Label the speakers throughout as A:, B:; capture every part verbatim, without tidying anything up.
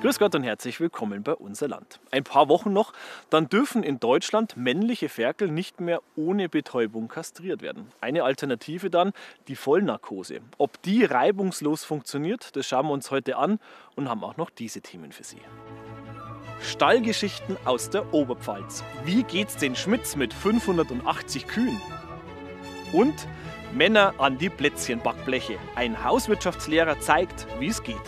A: Grüß Gott und herzlich willkommen bei Unser Land. Ein paar Wochen noch, dann dürfen in Deutschland männliche Ferkel nicht mehr ohne Betäubung kastriert werden. Eine Alternative dann die Vollnarkose. Ob die reibungslos funktioniert, das schauen wir uns heute an und haben auch noch diese Themen für Sie. Stallgeschichten aus der Oberpfalz. Wie geht's den Schmitz mit fünfhundertachtzig Kühen? Und Männer an die Plätzchenbackbleche. Ein Hauswirtschaftslehrer zeigt, wie es geht.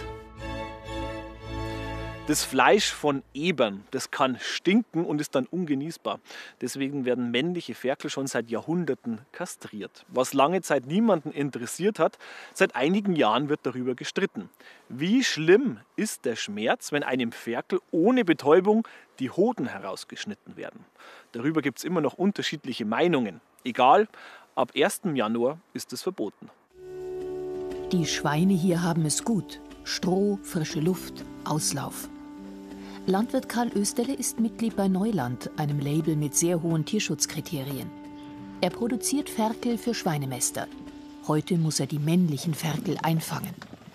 A: Das Fleisch von Ebern, das kann stinken und ist dann ungenießbar. Deswegen werden männliche Ferkel schon seit Jahrhunderten kastriert. Was lange Zeit niemanden interessiert hat, seit einigen Jahren wird darüber gestritten. Wie schlimm ist der Schmerz, wenn einem Ferkel ohne Betäubung die Hoden herausgeschnitten werden? Darüber gibt es immer noch unterschiedliche Meinungen. Egal, ab ersten Januar ist es verboten.
B: Die Schweine hier haben es gut. Stroh, frische Luft, Auslauf. Landwirt Karl Oesterle ist Mitglied bei Neuland, einem Label mit sehr hohen Tierschutzkriterien. Er produziert Ferkel für Schweinemäster. Heute muss er die männlichen Ferkel einfangen.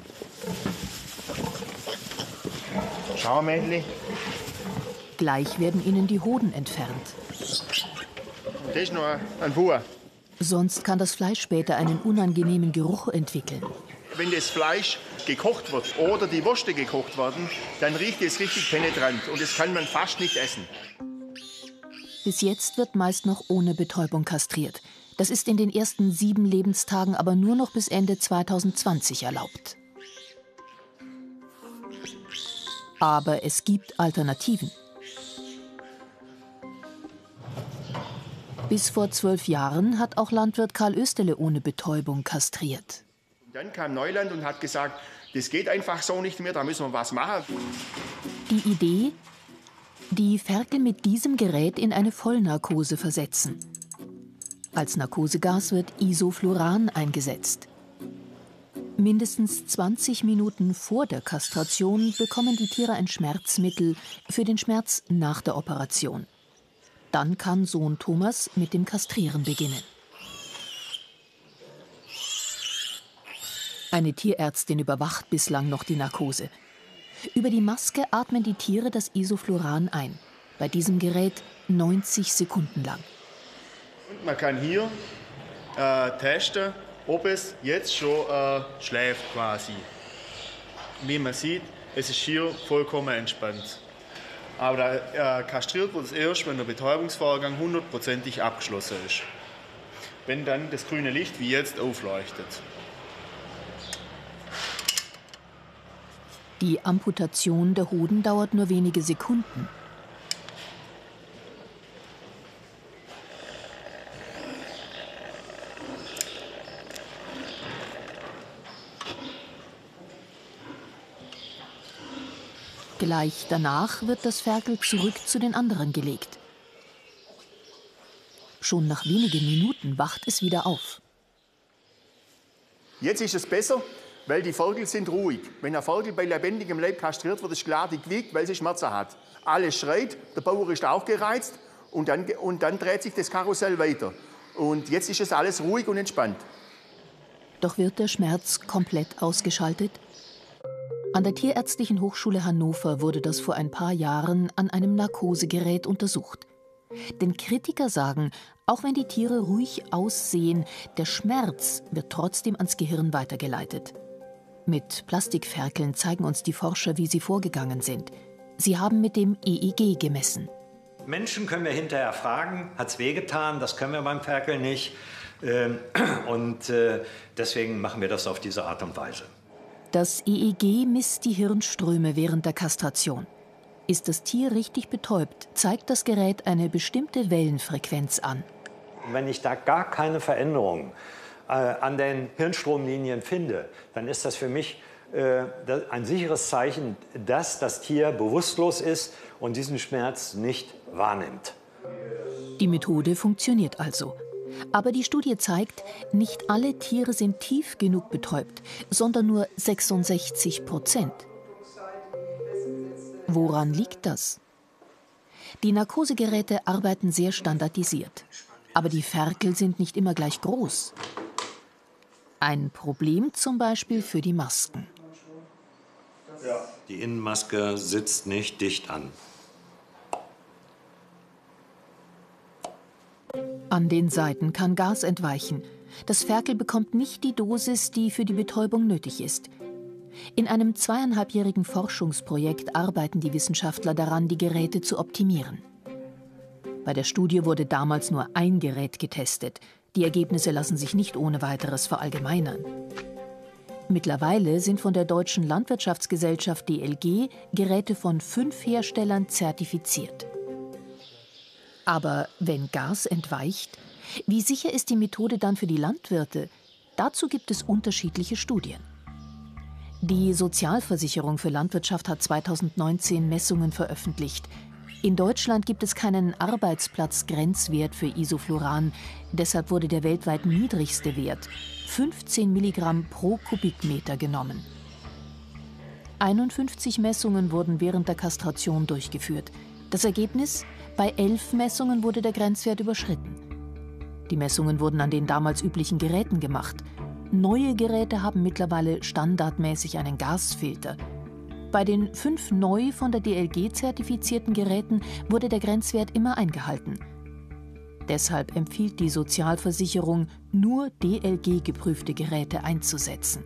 C: Schau, Mädchen.
B: Gleich werden ihnen die Hoden entfernt.
C: Das ist noch ein Bauer.
B: Sonst kann das Fleisch später einen unangenehmen Geruch entwickeln.
C: Wenn das Fleisch gekocht wird oder die Würste gekocht werden, dann riecht es richtig penetrant und das kann man fast nicht essen.
B: Bis jetzt wird meist noch ohne Betäubung kastriert. Das ist in den ersten sieben Lebenstagen aber nur noch bis Ende zweitausendzwanzig erlaubt. Aber es gibt Alternativen. Bis vor zwölf Jahren hat auch Landwirt Karl Oesterle ohne Betäubung kastriert.
C: Dann kam Neuland und hat gesagt, das geht einfach so nicht mehr, da müssen wir was machen.
B: Die Idee? Die Ferkel mit diesem Gerät in eine Vollnarkose versetzen. Als Narkosegas wird Isofluran eingesetzt. Mindestens zwanzig Minuten vor der Kastration bekommen die Tiere ein Schmerzmittel für den Schmerz nach der Operation. Dann kann Sohn Thomas mit dem Kastrieren beginnen. Eine Tierärztin überwacht bislang noch die Narkose. Über die Maske atmen die Tiere das Isofluran ein. Bei diesem Gerät neunzig Sekunden lang.
C: Und man kann hier äh, testen, ob es jetzt schon äh, schläft quasi. Wie man sieht, es ist hier vollkommen entspannt. Aber da, äh, kastriert wird es erst, wenn der Betäubungsvorgang hundertprozentig abgeschlossen ist. Wenn dann das grüne Licht wie jetzt aufleuchtet.
B: Die Amputation der Hoden dauert nur wenige Sekunden. Gleich danach wird das Ferkel zurück zu den anderen gelegt. Schon nach wenigen Minuten wacht es wieder auf.
C: Jetzt ist es besser, weil die Ferkel sind ruhig. Wenn ein Ferkel bei lebendigem Leib kastriert wird, ist klar, die quiekt, weil sie Schmerzen hat. Alles schreit, der Bauer ist auch gereizt und dann, und dann dreht sich das Karussell weiter. Und jetzt ist es alles ruhig und entspannt.
B: Doch wird der Schmerz komplett ausgeschaltet? An der Tierärztlichen Hochschule Hannover wurde das vor ein paar Jahren an einem Narkosegerät untersucht. Denn Kritiker sagen, auch wenn die Tiere ruhig aussehen, der Schmerz wird trotzdem ans Gehirn weitergeleitet. Mit Plastikferkeln zeigen uns die Forscher, wie sie vorgegangen sind. Sie haben mit dem E E G gemessen.
D: Menschen können wir hinterher fragen, hat es wehgetan? Das können wir beim Ferkel nicht. Und deswegen machen wir das auf diese Art und Weise.
B: Das E E G misst die Hirnströme während der Kastration. Ist das Tier richtig betäubt, zeigt das Gerät eine bestimmte Wellenfrequenz an.
D: Wenn ich da gar keine Veränderung äh, an den Hirnstromlinien finde, dann ist das für mich äh, ein sicheres Zeichen, dass das Tier bewusstlos ist und diesen Schmerz nicht wahrnimmt.
B: Die Methode funktioniert also. Aber die Studie zeigt, nicht alle Tiere sind tief genug betäubt, sondern nur sechsundsechzig Prozent. Woran liegt das? Die Narkosegeräte arbeiten sehr standardisiert. Aber die Ferkel sind nicht immer gleich groß. Ein Problem zum Beispiel für die Masken.
D: Die Innenmaske sitzt nicht dicht an.
B: An den Seiten kann Gas entweichen. Das Ferkel bekommt nicht die Dosis, die für die Betäubung nötig ist. In einem zweieinhalbjährigen Forschungsprojekt arbeiten die Wissenschaftler daran, die Geräte zu optimieren. Bei der Studie wurde damals nur ein Gerät getestet. Die Ergebnisse lassen sich nicht ohne weiteres verallgemeinern. Mittlerweile sind von der Deutschen Landwirtschaftsgesellschaft D L G Geräte von fünf Herstellern zertifiziert. Aber wenn Gas entweicht, wie sicher ist die Methode dann für die Landwirte? Dazu gibt es unterschiedliche Studien. Die Sozialversicherung für Landwirtschaft hat zweitausendneunzehn Messungen veröffentlicht. In Deutschland gibt es keinen Arbeitsplatzgrenzwert für Isofluran. Deshalb wurde der weltweit niedrigste Wert, fünfzehn Milligramm pro Kubikmeter, genommen. einundfünfzig Messungen wurden während der Kastration durchgeführt. Das Ergebnis? Bei elf Messungen wurde der Grenzwert überschritten. Die Messungen wurden an den damals üblichen Geräten gemacht. Neue Geräte haben mittlerweile standardmäßig einen Gasfilter. Bei den fünf neu von der D L G zertifizierten Geräten wurde der Grenzwert immer eingehalten. Deshalb empfiehlt die Sozialversicherung, nur D L G-geprüfte Geräte einzusetzen.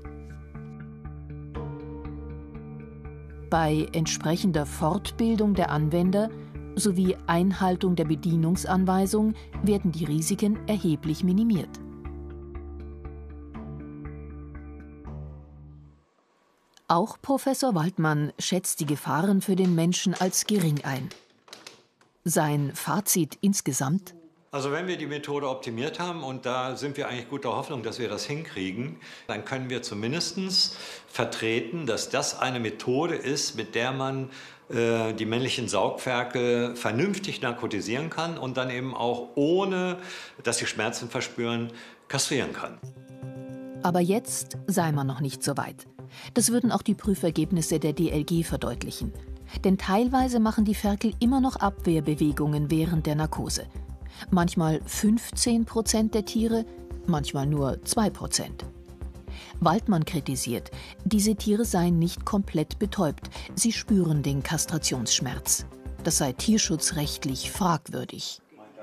B: Bei entsprechender Fortbildung der Anwender sowie Einhaltung der Bedienungsanweisung werden die Risiken erheblich minimiert. Auch Professor Waldmann schätzt die Gefahren für den Menschen als gering ein. Sein Fazit insgesamt?
D: Also wenn wir die Methode optimiert haben, und da sind wir eigentlich guter Hoffnung, dass wir das hinkriegen, dann können wir zumindest vertreten, dass das eine Methode ist, mit der man äh, die männlichen Saugferkel vernünftig narkotisieren kann und dann eben auch, ohne dass sie Schmerzen verspüren, kastrieren kann.
B: Aber jetzt sei man noch nicht so weit. Das würden auch die Prüfergebnisse der D L G verdeutlichen. Denn teilweise machen die Ferkel immer noch Abwehrbewegungen während der Narkose. Manchmal fünfzehn Prozent der Tiere, manchmal nur zwei Prozent. Waldmann kritisiert, diese Tiere seien nicht komplett betäubt. Sie spüren den Kastrationsschmerz. Das sei tierschutzrechtlich fragwürdig.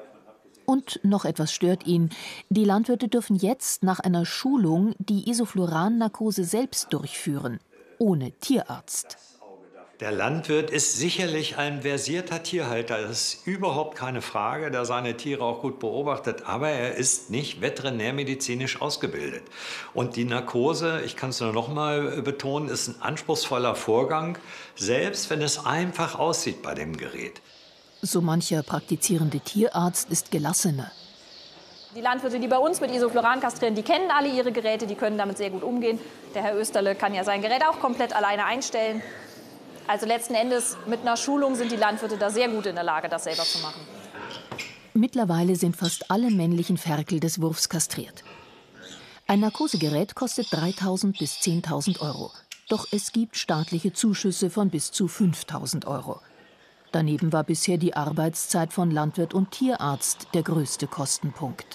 B: Und noch etwas stört ihn. Die Landwirte dürfen jetzt nach einer Schulung die Isofluran-Narkose selbst durchführen, ohne Tierarzt.
D: Der Landwirt ist sicherlich ein versierter Tierhalter, das ist überhaupt keine Frage, der seine Tiere auch gut beobachtet, aber er ist nicht veterinärmedizinisch ausgebildet. Und die Narkose, ich kann es nur noch mal betonen, ist ein anspruchsvoller Vorgang, selbst wenn es einfach aussieht bei dem Gerät.
B: So mancher praktizierende Tierarzt ist gelassener.
E: Die Landwirte, die bei uns mit Isofluran kastrieren, die kennen alle ihre Geräte, die können damit sehr gut umgehen. Der Herr Österle kann ja sein Gerät auch komplett alleine einstellen. Also letzten Endes mit einer Schulung sind die Landwirte da sehr gut in der Lage, das selber zu machen.
B: Mittlerweile sind fast alle männlichen Ferkel des Wurfs kastriert. Ein Narkosegerät kostet dreitausend bis zehntausend Euro. Doch es gibt staatliche Zuschüsse von bis zu fünftausend Euro. Daneben war bisher die Arbeitszeit von Landwirt und Tierarzt der größte Kostenpunkt.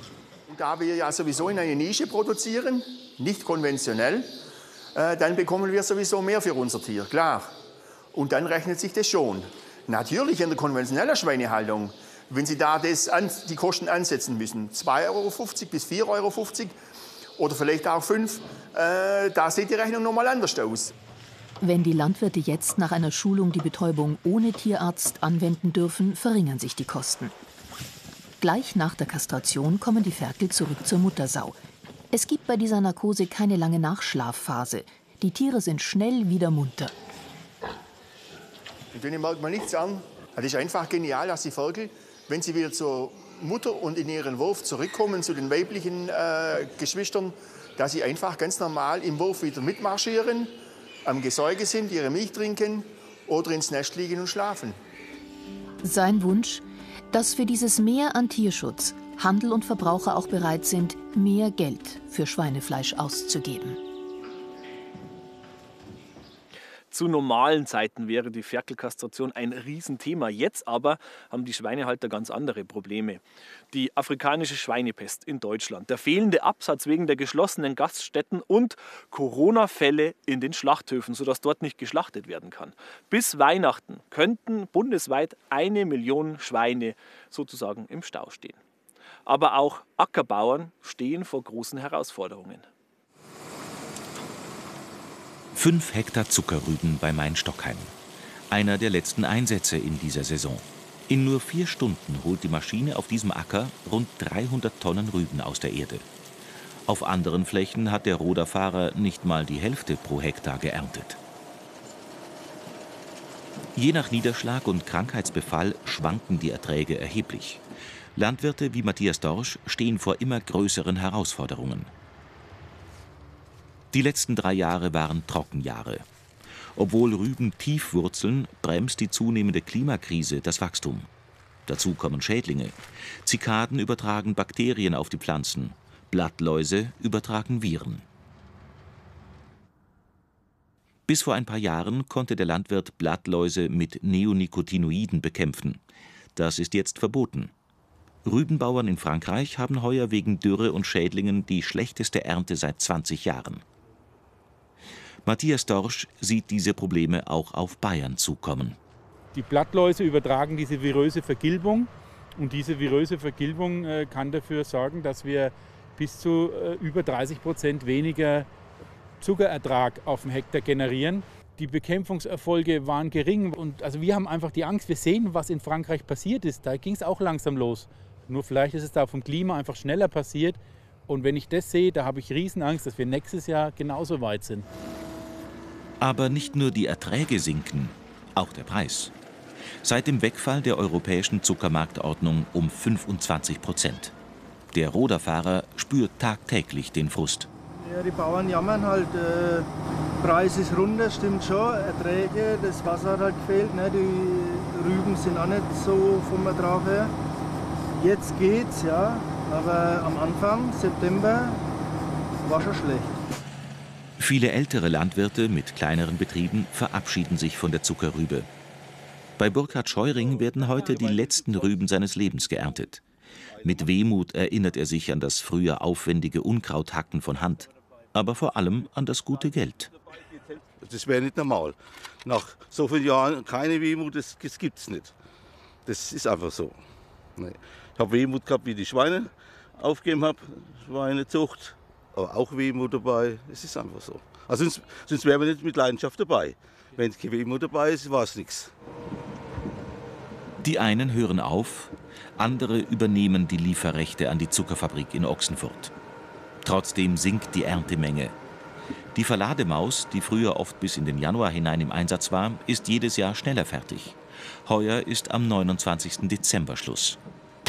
F: Da wir ja sowieso in einer Nische produzieren, nicht konventionell, äh, dann bekommen wir sowieso mehr für unser Tier, klar. Und dann rechnet sich das schon. Natürlich in der konventionellen Schweinehaltung, wenn Sie da das an, die Kosten ansetzen müssen, zwei Euro fünfzig bis vier Euro fünfzig oder vielleicht auch fünf, äh, da sieht die Rechnung noch mal anders aus.
B: Wenn die Landwirte jetzt nach einer Schulung die Betäubung ohne Tierarzt anwenden dürfen, verringern sich die Kosten. Gleich nach der Kastration kommen die Ferkel zurück zur Muttersau. Es gibt bei dieser Narkose keine lange Nachschlafphase. Die Tiere sind schnell wieder munter.
F: Und denen merkt man nichts an. Es ist einfach genial, dass die Ferkel, wenn sie wieder zur Mutter und in ihren Wurf zurückkommen, zu den weiblichen äh, Geschwistern, dass sie einfach ganz normal im Wurf wieder mitmarschieren, am Gesäuge sind, ihre Milch trinken oder ins Nest liegen und schlafen.
B: Sein Wunsch, dass für dieses Mehr an Tierschutz Handel und Verbraucher auch bereit sind, mehr Geld für Schweinefleisch auszugeben.
A: Zu normalen Zeiten wäre die Ferkelkastration ein Riesenthema. Jetzt aber haben die Schweinehalter ganz andere Probleme. Die afrikanische Schweinepest in Deutschland, der fehlende Absatz wegen der geschlossenen Gaststätten und Corona-Fälle in den Schlachthöfen, sodass dort nicht geschlachtet werden kann. Bis Weihnachten könnten bundesweit eine Million Schweine sozusagen im Stau stehen. Aber auch Ackerbauern stehen vor großen Herausforderungen.
G: Fünf Hektar Zuckerrüben bei Main-Stockheim. Einer der letzten Einsätze in dieser Saison. In nur vier Stunden holt die Maschine auf diesem Acker rund dreihundert Tonnen Rüben aus der Erde. Auf anderen Flächen hat der Roderfahrer nicht mal die Hälfte pro Hektar geerntet. Je nach Niederschlag und Krankheitsbefall schwanken die Erträge erheblich. Landwirte wie Matthias Dorsch stehen vor immer größeren Herausforderungen. Die letzten drei Jahre waren Trockenjahre. Obwohl Rüben tief wurzeln, bremst die zunehmende Klimakrise das Wachstum. Dazu kommen Schädlinge. Zikaden übertragen Bakterien auf die Pflanzen. Blattläuse übertragen Viren. Bis vor ein paar Jahren konnte der Landwirt Blattläuse mit Neonicotinoiden bekämpfen. Das ist jetzt verboten. Rübenbauern in Frankreich haben heuer wegen Dürre und Schädlingen die schlechteste Ernte seit zwanzig Jahren. Matthias Dorsch sieht diese Probleme auch auf Bayern zukommen.
H: Die Blattläuse übertragen diese viröse Vergilbung. Und diese viröse Vergilbung äh, kann dafür sorgen, dass wir bis zu äh, über dreißig Prozent weniger Zuckerertrag auf dem Hektar generieren. Die Bekämpfungserfolge waren gering. Und also wir haben einfach die Angst, wir sehen, was in Frankreich passiert ist. Da ging es auch langsam los. Nur vielleicht ist es da vom Klima einfach schneller passiert. Und wenn ich das sehe, da habe ich Riesenangst, dass wir nächstes Jahr genauso weit sind.
G: Aber nicht nur die Erträge sinken, auch der Preis. Seit dem Wegfall der europäischen Zuckermarktordnung um fünfundzwanzig Prozent. Der Roderfahrer spürt tagtäglich den Frust.
I: Ja, die Bauern jammern halt, äh, Preis ist runter, stimmt schon, Erträge, das Wasser hat halt gefehlt, ne? Die Rüben sind auch nicht so vom Ertrag her. Jetzt geht's, ja, aber am Anfang, September, war schon schlecht.
G: Viele ältere Landwirte mit kleineren Betrieben verabschieden sich von der Zuckerrübe. Bei Burkhard Scheuring werden heute die letzten Rüben seines Lebens geerntet. Mit Wehmut erinnert er sich an das früher aufwendige Unkrauthacken von Hand, aber vor allem an das gute Geld.
J: Das wäre nicht normal. Nach so vielen Jahren keine Wehmut, das, das gibt es nicht. Das ist einfach so. Nee. Ich habe Wehmut gehabt, wie ich die Schweine aufgegeben habe, Schweinezucht, aber auch Wehmut dabei. Es ist einfach so. Also sonst, sonst wären wir nicht mit Leidenschaft dabei. Wenn keine Wehmut dabei ist, war es nichts.
G: Die einen hören auf, andere übernehmen die Lieferrechte an die Zuckerfabrik in Ochsenfurt. Trotzdem sinkt die Erntemenge. Die Verlademaus, die früher oft bis in den Januar hinein im Einsatz war, ist jedes Jahr schneller fertig. Heuer ist am neunundzwanzigsten Dezember Schluss.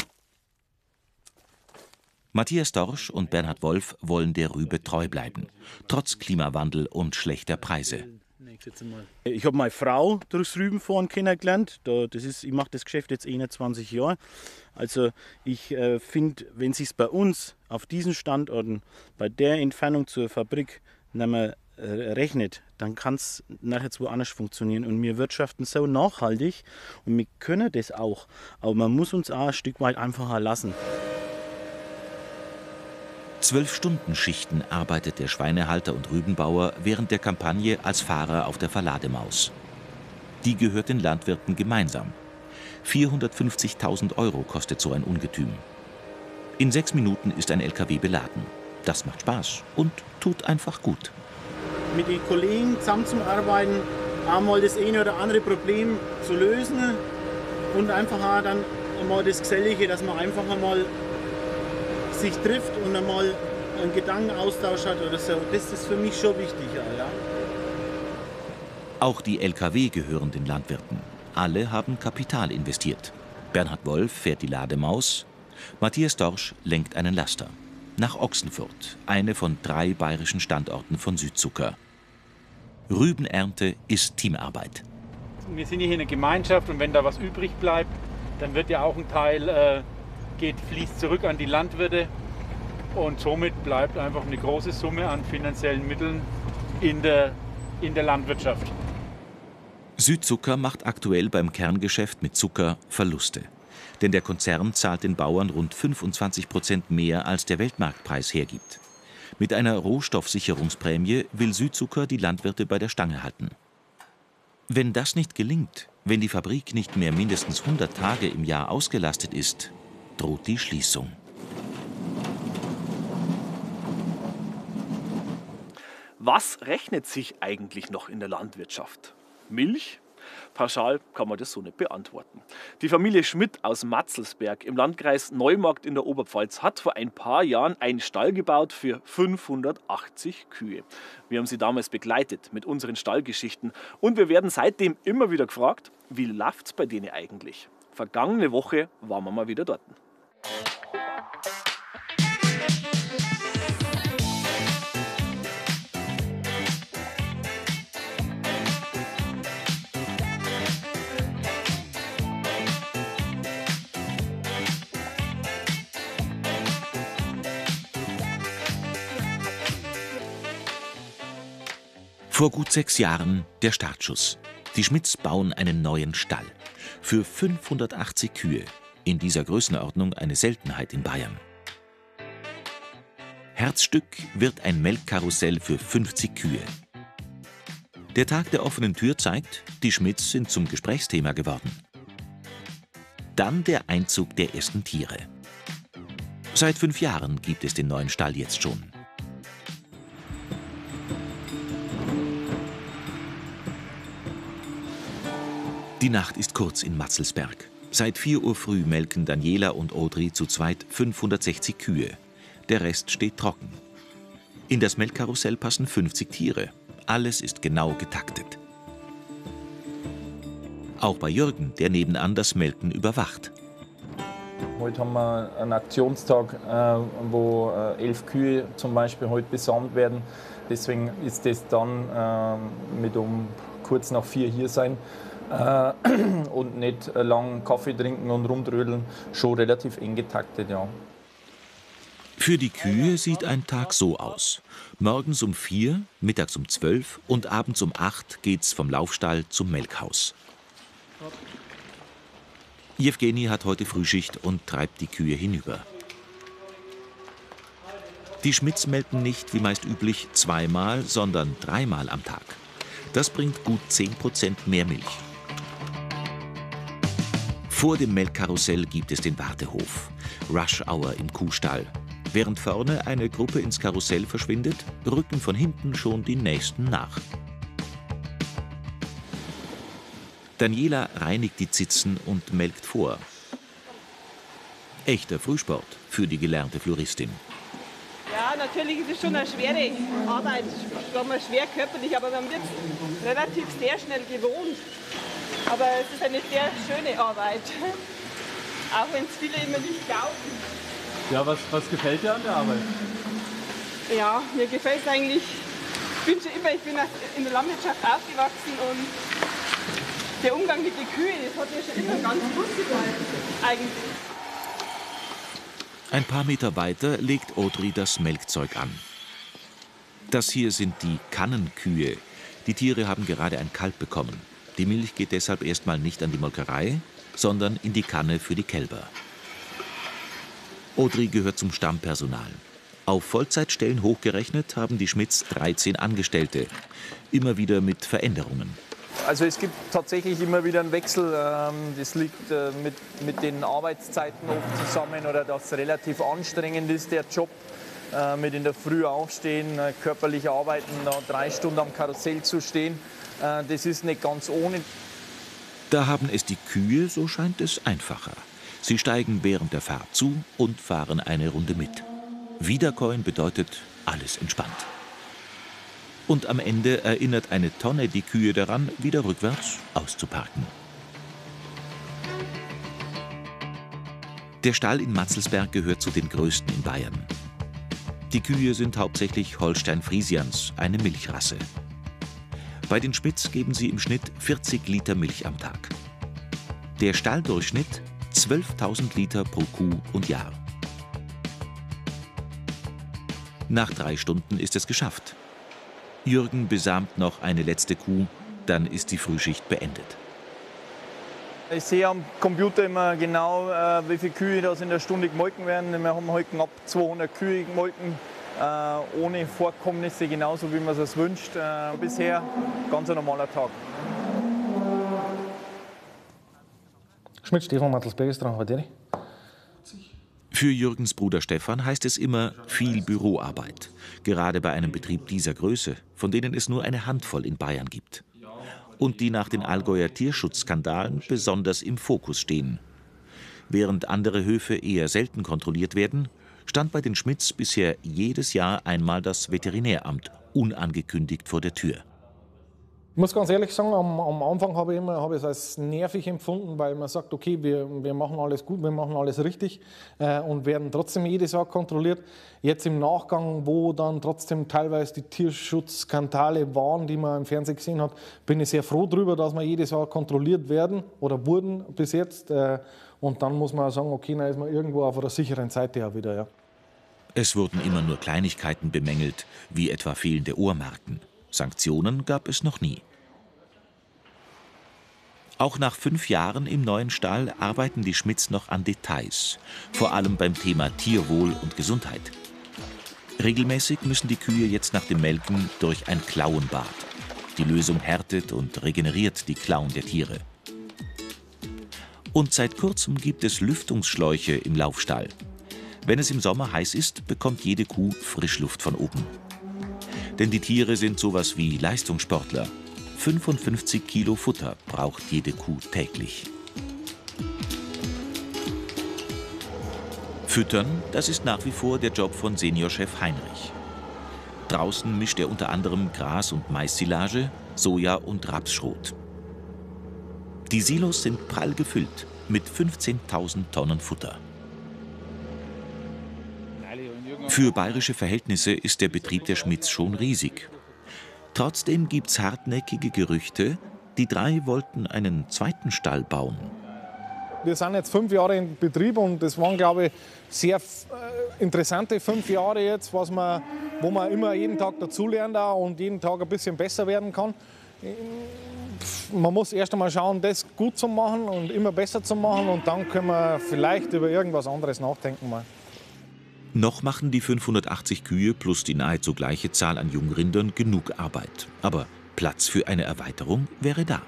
G: Matthias Dorsch und Bernhard Wolf wollen der Rübe treu bleiben, trotz Klimawandel und schlechter Preise.
K: Ich habe meine Frau durchs Rübenfahren kennengelernt. Das ist, ich mache das Geschäft jetzt einundzwanzig Jahre. Also ich äh, finde, wenn es sich bei uns auf diesen Standorten bei der Entfernung zur Fabrik nicht mehr äh, rechnet, dann kann es nachher zwar anders funktionieren. Und wir wirtschaften so nachhaltig und wir können das auch. Aber man muss uns auch ein Stück weit einfacher lassen.
G: Zwölf-Stunden-Schichten arbeitet der Schweinehalter und Rübenbauer während der Kampagne als Fahrer auf der Verlademaus. Die gehört den Landwirten gemeinsam. vierhundertfünfzigtausend Euro kostet so ein Ungetüm. In sechs Minuten ist ein L K W beladen. Das macht Spaß und tut einfach gut.
K: Mit den Kollegen zusammenzuarbeiten, einmal das eine oder andere Problem zu lösen und einfach auch dann einmal das Gesellige, dass man einfach einmal sich trifft und einmal einen Gedankenaustausch hat oder so. Das ist für mich schon wichtig. Ja.
G: Auch die L K W gehören den Landwirten. Alle haben Kapital investiert. Bernhard Wolf fährt die Lademaus, Matthias Dorsch lenkt einen Laster. Nach Ochsenfurt, eine von drei bayerischen Standorten von Südzucker. Rübenernte ist Teamarbeit.
H: Wir sind hier in einer Gemeinschaft und wenn da was übrig bleibt, dann wird ja auch ein Teil äh, geht, fließt zurück an die Landwirte und somit bleibt einfach eine große Summe an finanziellen Mitteln in der, in der Landwirtschaft.
G: Südzucker macht aktuell beim Kerngeschäft mit Zucker Verluste. Denn der Konzern zahlt den Bauern rund fünfundzwanzig Prozent mehr, als der Weltmarktpreis hergibt. Mit einer Rohstoffsicherungsprämie will Südzucker die Landwirte bei der Stange halten. Wenn das nicht gelingt, wenn die Fabrik nicht mehr mindestens hundert Tage im Jahr ausgelastet ist, droht die Schließung.
A: Was rechnet sich eigentlich noch in der Landwirtschaft? Milch? Pauschal kann man das so nicht beantworten. Die Familie Schmidt aus Matzelsberg im Landkreis Neumarkt in der Oberpfalz hat vor ein paar Jahren einen Stall gebaut für fünfhundertachtzig Kühe. Wir haben sie damals begleitet mit unseren Stallgeschichten und wir werden seitdem immer wieder gefragt, wie läuft es bei denen eigentlich? Vergangene Woche waren wir mal wieder dort.
G: Vor gut sechs Jahren der Startschuss. Die Schmidts bauen einen neuen Stall. Für fünfhundertachtzig Kühe. In dieser Größenordnung eine Seltenheit in Bayern. Herzstück wird ein Melkkarussell für fünfzig Kühe. Der Tag der offenen Tür zeigt, die Schmidts sind zum Gesprächsthema geworden. Dann der Einzug der ersten Tiere. Seit fünf Jahren gibt es den neuen Stall jetzt schon. Die Nacht ist kurz in Matzelsberg. Seit vier Uhr früh melken Daniela und Audrey zu zweit fünfhundertsechzig Kühe. Der Rest steht trocken. In das Melkkarussell passen fünfzig Tiere. Alles ist genau getaktet. Auch bei Jürgen, der nebenan das Melken überwacht.
L: Heute haben wir einen Aktionstag, wo elf Kühe zum Beispiel heute besamt werden. Deswegen ist das dann mit um kurz nach vier hier sein. Äh, und nicht lang Kaffee trinken und rumtrödeln, schon relativ eng getaktet, ja.
G: Für die Kühe sieht ein Tag so aus. Morgens um vier, mittags um zwölf und abends um acht geht's vom Laufstall zum Melkhaus. Jewgeni hat heute Frühschicht und treibt die Kühe hinüber. Die Schmidts melken nicht, wie meist üblich, zweimal, sondern dreimal am Tag. Das bringt gut zehn Prozent mehr Milch. Vor dem Melkkarussell gibt es den Wartehof. Rush Hour im Kuhstall. Während vorne eine Gruppe ins Karussell verschwindet, rücken von hinten schon die nächsten nach. Daniela reinigt die Zitzen und melkt vor. Echter Frühsport für die gelernte Floristin.
M: Ja, natürlich ist es schon eine schwere Arbeit, sagen wir schwer körperlich, aber man wird es relativ sehr schnell gewohnt. Aber es ist eine sehr schöne Arbeit, auch wenn es viele immer nicht glauben.
N: Ja, was, was gefällt dir an der Arbeit?
M: Ja, mir gefällt es eigentlich, ich bin schon immer, ich bin in der Landwirtschaft aufgewachsen und der Umgang mit den Kühen, das hat mir schon immer ganz gut gefallen, eigentlich.
G: Ein paar Meter weiter legt Audrey das Melkzeug an. Das hier sind die Kannenkühe. Die Tiere haben gerade ein Kalb bekommen. Die Milch geht deshalb erstmal nicht an die Molkerei, sondern in die Kanne für die Kälber. Audrey gehört zum Stammpersonal. Auf Vollzeitstellen hochgerechnet haben die Schmidts dreizehn Angestellte. Immer wieder mit Veränderungen.
L: Also es gibt tatsächlich immer wieder einen Wechsel. Das liegt mit, mit den Arbeitszeiten oft zusammen oder dass es relativ anstrengend ist, der Job. Mit in der Früh aufstehen, körperlich arbeiten, drei Stunden am Karussell zu stehen. Das ist nicht ganz ohne.
G: Da haben es die Kühe, so scheint es, einfacher. Sie steigen während der Fahrt zu und fahren eine Runde mit. Wiederkäuen bedeutet alles entspannt. Und am Ende erinnert eine Tonne die Kühe daran, wieder rückwärts auszuparken. Der Stall in Matzelsberg gehört zu den größten in Bayern. Die Kühe sind hauptsächlich Holstein-Friesians, eine Milchrasse. Bei den Schmidts geben sie im Schnitt vierzig Liter Milch am Tag. Der Stalldurchschnitt zwölftausend Liter pro Kuh und Jahr. Nach drei Stunden ist es geschafft. Jürgen besamt noch eine letzte Kuh Dann ist die Frühschicht beendet.
O: Ich sehe am Computer immer genau, äh, wie viele Kühe das in der Stunde gemolken werden. Wir haben heute knapp zweihundert Kühe gemolken, äh, ohne Vorkommnisse, genauso wie man es sich wünscht. Äh, bisher ganz ein normaler Tag.
P: Schmidt, Stefan Mattelsberg dran, heute.
G: Für Jürgens Bruder Stefan heißt es immer viel Büroarbeit. Gerade bei einem Betrieb dieser Größe, von denen es nur eine Handvoll in Bayern gibt. Und die nach den Allgäuer Tierschutzskandalen besonders im Fokus stehen. Während andere Höfe eher selten kontrolliert werden, stand bei den Schmidts bisher jedes Jahr einmal das Veterinäramt unangekündigt vor der Tür.
P: Ich muss ganz ehrlich sagen, am, am Anfang habe ich, immer, habe ich es als nervig empfunden, weil man sagt, okay, wir, wir machen alles gut, wir machen alles richtig äh, und werden trotzdem jedes Jahr kontrolliert. Jetzt im Nachgang, wo dann trotzdem teilweise die Tierschutzskandale waren, die man im Fernsehen gesehen hat, bin ich sehr froh darüber, dass wir jedes Jahr kontrolliert werden oder wurden bis jetzt. Äh, und dann muss man sagen, okay, dann ist man irgendwo auf der sicheren Seite auch wieder. Ja.
G: Es wurden immer nur Kleinigkeiten bemängelt, wie etwa fehlende Ohrmarken. Sanktionen gab es noch nie. Auch nach fünf Jahren im neuen Stall arbeiten die Schmidts noch an Details, vor allem beim Thema Tierwohl und Gesundheit. Regelmäßig müssen die Kühe jetzt nach dem Melken durch ein Klauenbad. Die Lösung härtet und regeneriert die Klauen der Tiere. Und seit kurzem gibt es Lüftungsschläuche im Laufstall. Wenn es im Sommer heiß ist, bekommt jede Kuh Frischluft von oben. Denn die Tiere sind sowas wie Leistungssportler. fünfundfünfzig Kilo Futter braucht jede Kuh täglich. Füttern, das ist nach wie vor der Job von Seniorchef Heinrich. Draußen mischt er unter anderem Gras- und Mais-Silage, Soja- und Rapsschrot. Die Silos sind prall gefüllt mit fünfzehntausend Tonnen Futter. Für bayerische Verhältnisse ist der Betrieb der Schmidts schon riesig. Trotzdem gibt's hartnäckige Gerüchte, die drei wollten einen zweiten Stall bauen.
P: Wir sind jetzt fünf Jahre in Betrieb und das waren, glaube ich, sehr äh, interessante fünf Jahre jetzt, was man, wo man immer jeden Tag dazulernt und jeden Tag ein bisschen besser werden kann. Man muss erst einmal schauen, das gut zu machen und immer besser zu machen und dann können wir vielleicht über irgendwas anderes nachdenken mal.
G: Noch machen die fünfhundertachtzig Kühe plus die nahezu gleiche Zahl an Jungrindern genug Arbeit. Aber Platz für eine Erweiterung wäre da.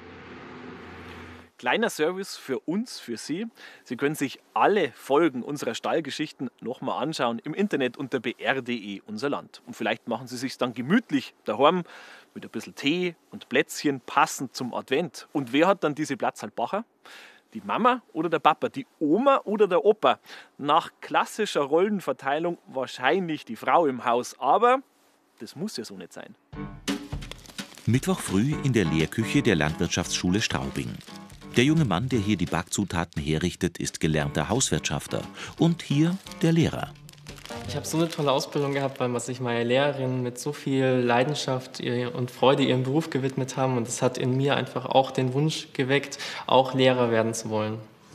A: Kleiner Service für uns, für Sie. Sie können sich alle Folgen unserer Stallgeschichten nochmal anschauen im Internet unter b r punkt d e, unser Land. Und vielleicht machen Sie sich dann gemütlich daheim mit ein bisschen Tee und Plätzchen passend zum Advent. Und wer hat dann diese Platzhaltbacher? Die Mama oder der Papa, die Oma oder der Opa. Nach klassischer Rollenverteilung wahrscheinlich die Frau im Haus, aber das muss ja so nicht sein.
G: Mittwoch früh in der Lehrküche der Landwirtschaftsschule Straubing. Der junge Mann, der hier die Backzutaten herrichtet, ist gelernter Hauswirtschafter und hier der Lehrer.
Q: Ich habe so eine tolle Ausbildung gehabt, weil sich meine Lehrerinnen mit so viel Leidenschaft und Freude ihrem Beruf gewidmet haben. Und das hat in mir einfach auch den Wunsch geweckt, auch Lehrer werden zu wollen.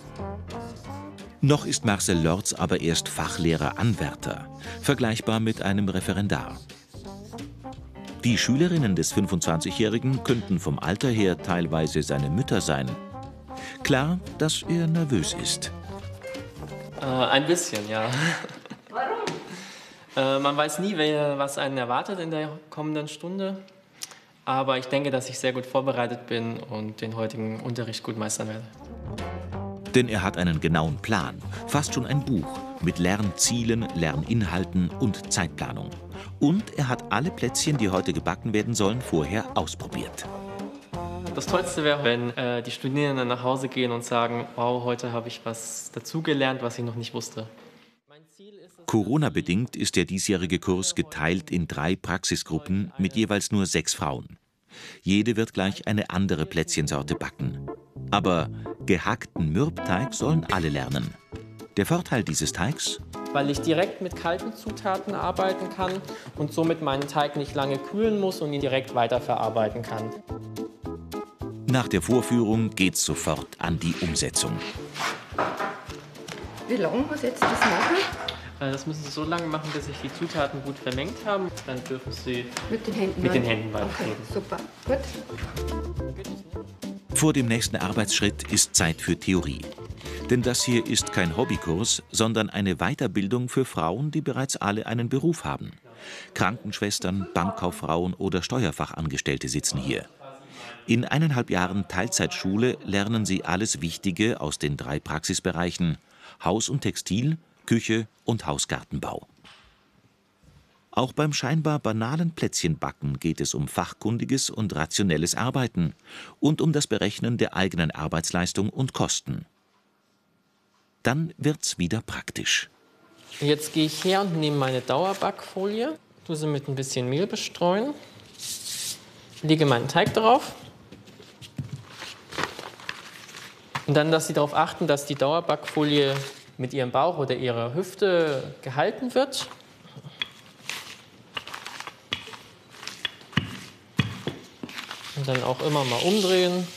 G: Noch ist Marcel Lörz aber erst Fachlehrer-Anwärter, vergleichbar mit einem Referendar. Die Schülerinnen des fünfundzwanzigjährigen könnten vom Alter her teilweise seine Mütter sein. Klar, dass er nervös ist.
Q: Äh, ein bisschen, ja. Warum? Äh, man weiß nie, wer, was einen erwartet in der kommenden Stunde. Aber ich denke, dass ich sehr gut vorbereitet bin und den heutigen Unterricht gut meistern werde.
G: Denn er hat einen genauen Plan, fast schon ein Buch mit Lernzielen, Lerninhalten und Zeitplanung. Und er hat alle Plätzchen, die heute gebacken werden sollen, vorher ausprobiert.
Q: Das Tollste wäre, wenn äh, die Studierenden nach Hause gehen und sagen, wow, heute habe ich was dazugelernt, was ich noch nicht wusste.
G: Corona-bedingt ist der diesjährige Kurs geteilt in drei Praxisgruppen mit jeweils nur sechs Frauen. Jede wird gleich eine andere Plätzchensorte backen. Aber gehackten Mürbteig sollen alle lernen. Der Vorteil dieses Teigs?
Q: Weil ich direkt mit kalten Zutaten arbeiten kann und somit meinen Teig nicht lange kühlen muss und ihn direkt weiterverarbeiten kann.
G: Nach der Vorführung geht's sofort an die Umsetzung.
R: Wie lange muss jetzt das machen?
Q: Das müssen Sie so lange machen, bis sich die Zutaten gut vermengt haben. Dann dürfen Sie
R: mit den Händen,
Q: mit den Händen weitergeben.
R: Okay, super. Gut.
G: Vor dem nächsten Arbeitsschritt ist Zeit für Theorie. Denn das hier ist kein Hobbykurs, sondern eine Weiterbildung für Frauen, die bereits alle einen Beruf haben. Krankenschwestern, Bankkauffrauen oder Steuerfachangestellte sitzen hier. In eineinhalb Jahren Teilzeitschule lernen sie alles Wichtige aus den drei Praxisbereichen Haus und Textil, Küche und Hausgartenbau. Auch beim scheinbar banalen Plätzchenbacken geht es um fachkundiges und rationelles Arbeiten und um das Berechnen der eigenen Arbeitsleistung und Kosten. Dann wird's wieder praktisch.
Q: Jetzt gehe ich her und nehme meine Dauerbackfolie, tue sie mit ein bisschen Mehl bestreuen, lege meinen Teig drauf und dann, dass Sie darauf achten, dass die Dauerbackfolie mit Ihrem Bauch oder Ihrer Hüfte gehalten wird. Und dann auch immer mal umdrehen.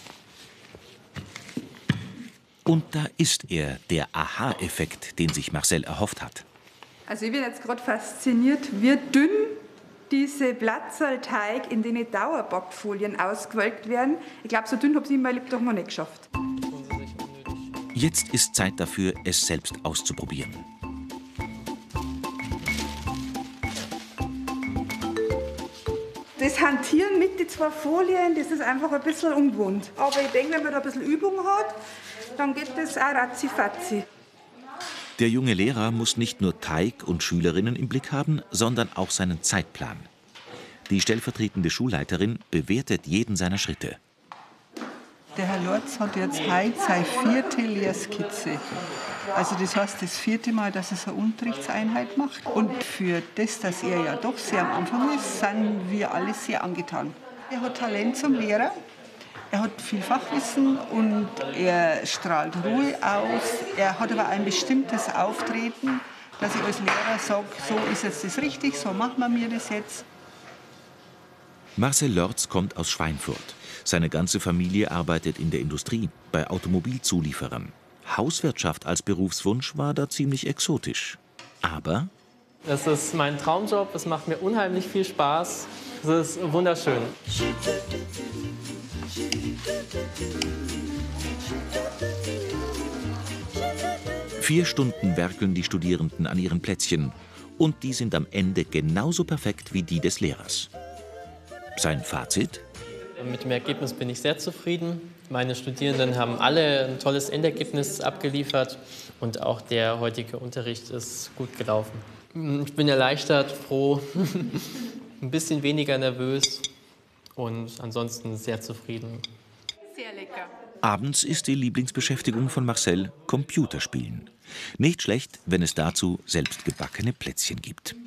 G: Und da ist er, der Aha-Effekt, den sich Marcel erhofft hat.
S: Also ich bin jetzt gerade fasziniert, wie dünn diese Platzerlteig in den Dauerbackfolien ausgewölkt werden. Ich glaube, so dünn habe ich in meinem Leben doch noch nicht geschafft.
G: Jetzt ist Zeit dafür, es selbst auszuprobieren.
S: Das Hantieren mit den zwei Folien, das ist einfach ein bisschen ungewohnt. Aber ich denke, wenn man da ein bisschen Übung hat, dann geht das auch ratzi-fatzi.
G: Der junge Lehrer muss nicht nur Teig und Schülerinnen im Blick haben, sondern auch seinen Zeitplan. Die stellvertretende Schulleiterin bewertet jeden seiner Schritte.
T: Der Herr Lorz hat jetzt heute seine vierte Lehrskizze. Also das heißt das vierte Mal, dass er so eine Unterrichtseinheit macht. Und für das, dass er ja doch sehr am Anfang ist, sind wir alle sehr angetan. Er hat Talent zum Lehrer, er hat viel Fachwissen und er strahlt Ruhe aus. Er hat aber ein bestimmtes Auftreten, dass ich als Lehrer sage, so ist jetzt das richtig, so machen wir mir das jetzt.
G: Marcel Lorz kommt aus Schweinfurt. Seine ganze Familie arbeitet in der Industrie, bei Automobilzulieferern. Hauswirtschaft als Berufswunsch war da ziemlich exotisch. Aber
Q: das ist mein Traumjob, es macht mir unheimlich viel Spaß. Es ist wunderschön.
G: Vier Stunden werkeln die Studierenden an ihren Plätzchen. Und die sind am Ende genauso perfekt wie die des Lehrers. Sein Fazit?
Q: Mit dem Ergebnis bin ich sehr zufrieden. Meine Studierenden haben alle ein tolles Endergebnis abgeliefert und auch der heutige Unterricht ist gut gelaufen. Ich bin erleichtert, froh, ein bisschen weniger nervös und ansonsten sehr zufrieden.
S: Sehr lecker.
G: Abends ist die Lieblingsbeschäftigung von Marcel Computerspielen. Nicht schlecht, wenn es dazu selbstgebackene Plätzchen gibt.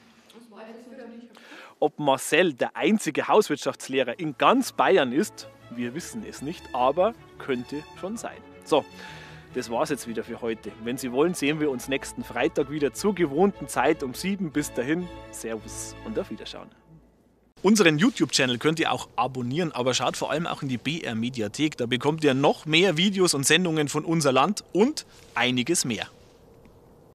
A: Ob Marcel der einzige Hauswirtschaftslehrer in ganz Bayern ist, wir wissen es nicht, aber könnte schon sein. So, das war's jetzt wieder für heute. Wenn Sie wollen, sehen wir uns nächsten Freitag wieder zur gewohnten Zeit um sieben. Bis dahin, Servus und auf Wiederschauen. Unseren YouTube-Channel könnt ihr auch abonnieren, aber schaut vor allem auch in die B R-Mediathek. Da bekommt ihr noch mehr Videos und Sendungen von unser Land und einiges mehr.